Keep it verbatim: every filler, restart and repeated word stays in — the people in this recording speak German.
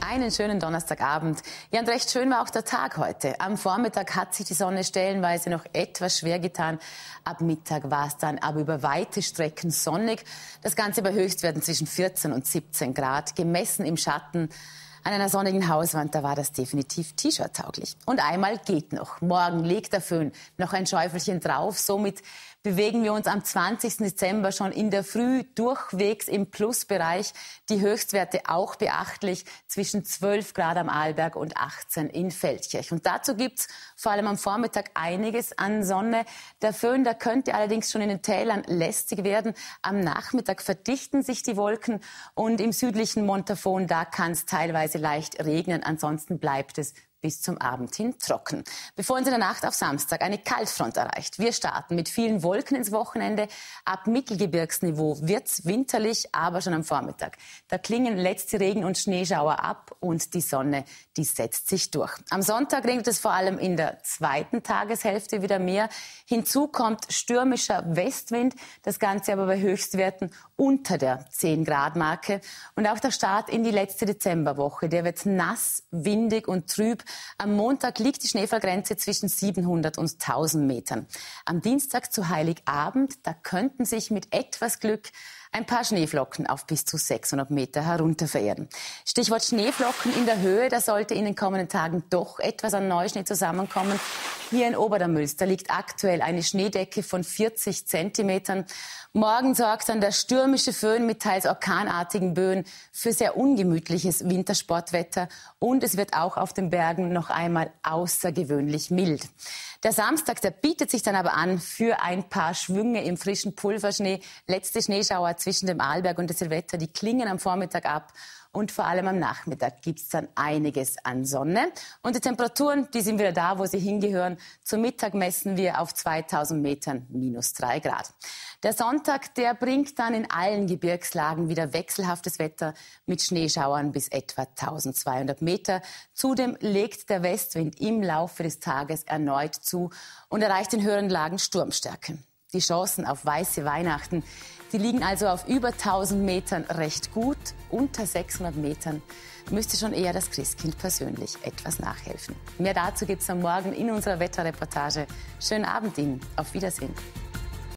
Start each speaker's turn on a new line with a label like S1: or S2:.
S1: Einen schönen Donnerstagabend. Ja, und recht schön war auch der Tag heute. Am Vormittag hat sich die Sonne stellenweise noch etwas schwer getan. Ab Mittag war es dann aber über weite Strecken sonnig. Das Ganze bei Höchstwerten zwischen vierzehn und siebzehn Grad. Gemessen im Schatten an einer sonnigen Hauswand, da war das definitiv T-Shirt-tauglich. Und einmal geht noch. Morgen legt der Föhn noch ein Schäufelchen drauf. Somit bewegen wir uns am zwanzigsten Dezember schon in der Früh durchwegs im Plusbereich. Die Höchstwerte auch beachtlich, zwischen zwölf Grad am Arlberg und achtzehn in Feldkirch. Und dazu gibt's vor allem am Vormittag einiges an Sonne. Der Föhn, der könnte allerdings schon in den Tälern lästig werden. Am Nachmittag verdichten sich die Wolken und im südlichen Montafon, da kann es teilweise leicht regnen. Ansonsten bleibt es bis zum Abend hin trocken. Bevor uns in der Nacht auf Samstag eine Kaltfront erreicht. Wir starten mit vielen Wolken ins Wochenende. Ab Mittelgebirgsniveau wird's winterlich, aber schon am Vormittag. Da klingen letzte Regen- und Schneeschauer ab und die Sonne, die setzt sich durch. Am Sonntag regnet es vor allem in der zweiten Tageshälfte wieder mehr. Hinzu kommt stürmischer Westwind, das Ganze aber bei Höchstwerten unter der zehn Grad Marke. Und auch der Start in die letzte Dezemberwoche, der wird nass, windig und trüb. Am Montag liegt die Schneefallgrenze zwischen siebenhundert und tausend Metern. Am Dienstag zu Heiligabend, da könnten sich mit etwas Glück ein paar Schneeflocken auf bis zu sechshundert Meter herunter verirren. Stichwort Schneeflocken in der Höhe, da sollte in den kommenden Tagen doch etwas an Neuschnee zusammenkommen. Hier in Oberdammülster liegt aktuell eine Schneedecke von vierzig Zentimetern. Morgen sorgt dann der stürmische Föhn mit teils orkanartigen Böen für sehr ungemütliches Wintersportwetter. Und es wird auch auf den Bergen noch einmal außergewöhnlich mild. Der Samstag, der bietet sich dann aber an für ein paar Schwünge im frischen Pulverschnee. Letzte Schneeschauer zwischen dem Arlberg und der Silvetter, die klingen am Vormittag ab. Und vor allem am Nachmittag gibt's dann einiges an Sonne. Und die Temperaturen, die sind wieder da, wo sie hingehören. Zum Mittag messen wir auf zweitausend Metern minus drei Grad. Der Sonntag, der bringt dann in allen Gebirgslagen wieder wechselhaftes Wetter mit Schneeschauern bis etwa eintausendzweihundert Meter. Zudem legt der Westwind im Laufe des Tages erneut zu und erreicht in höheren Lagen Sturmstärke. Die Chancen auf weiße Weihnachten, die liegen also auf über tausend Metern recht gut. Unter sechshundert Metern müsste schon eher das Christkind persönlich etwas nachhelfen. Mehr dazu gibt's am Morgen in unserer Wetterreportage. Schönen Abend Ihnen. Auf Wiedersehen.